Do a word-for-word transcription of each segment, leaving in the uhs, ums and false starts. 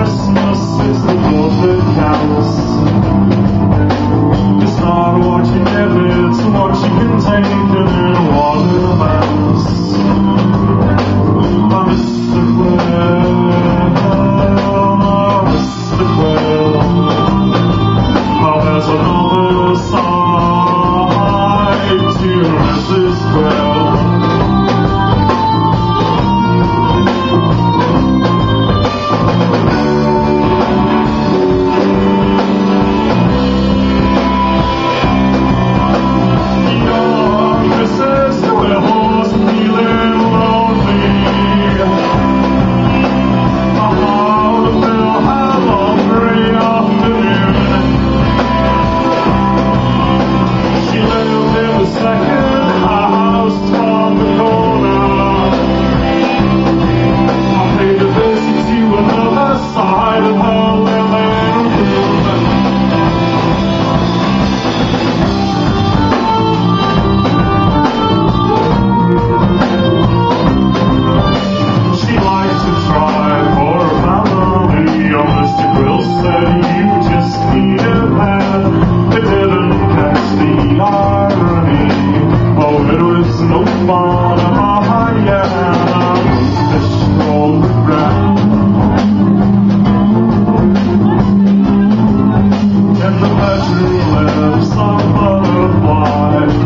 Christmas is the thought that counts. It's not what you give, it's what you can take, and what amounts. I miss the quail, I miss the quail. Oh, there's another side to Missus Quail.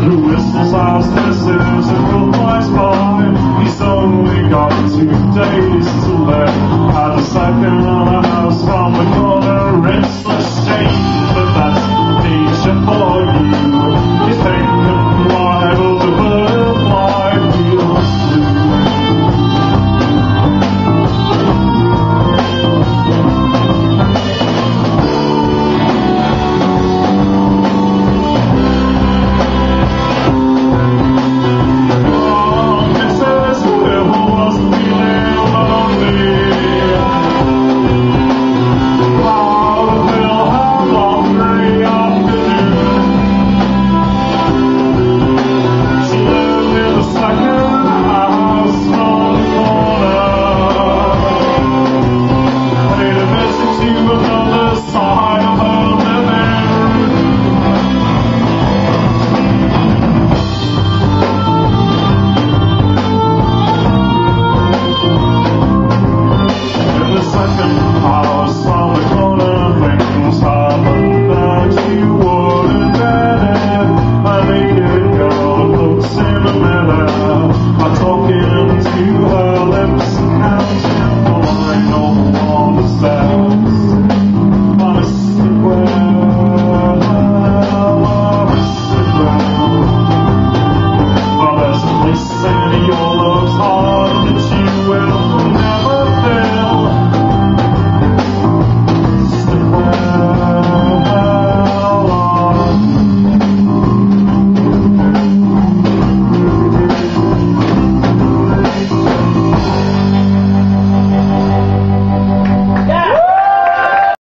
This is a real nice vibe. He's only got two days.